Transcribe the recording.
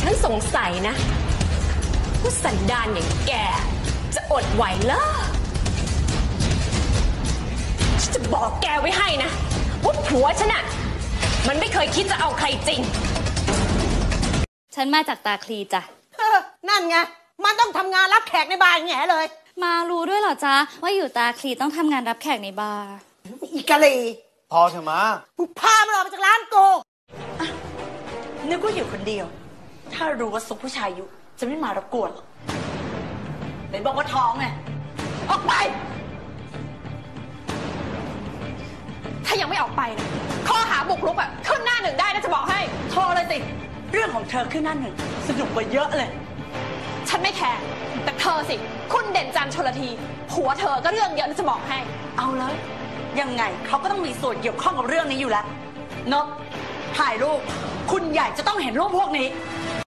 ฉันสงสัยนะว่าสันดานอย่างแกจะอดไหวเหรอฉันจะบอกแกไว้ให้นะว่าผัวฉันน่ะมันไม่เคยคิดจะเอาใครจริงฉันมาจากตาคลีจ้ะนั่นไงมันต้องทำงานรับแขกในบาร์แง่เลยมารู้ด้วยเหรอจ๊ะว่าอยู่ตาคลีต้องทำงานรับแขกในบาร์อีกะลีพอเถอะมามึงพามันออกมาจากร้านกูนึกว่าอยู่คนเดียวถ้ารู้ว่าซุกผู้ชายอยู่จะไม่มารบกวนหรอกไหนบอกว่าท้องไงออกไปถ้ายังไม่ออกไปนะข้อหาบุกรุกขึ้นหน้าหนึ่งได้นะจะบอกให้โทรเลยสิเรื่องของเธอขึ้นหน้าหนึ่งสนุกกว่าเยอะเลยฉันไม่แคร์แต่เธอสิคุณเด่นจันทร์ชลทีผัวเธอก็เรื่องเยอะนะจะบอกให้เอาเลยยังไงเขาก็ต้องมีส่วนเกี่ยวข้องกับเรื่องนี้อยู่แล้วนกถ่ายรูปคุณใหญ่จะต้องเห็นรูปพวกนี้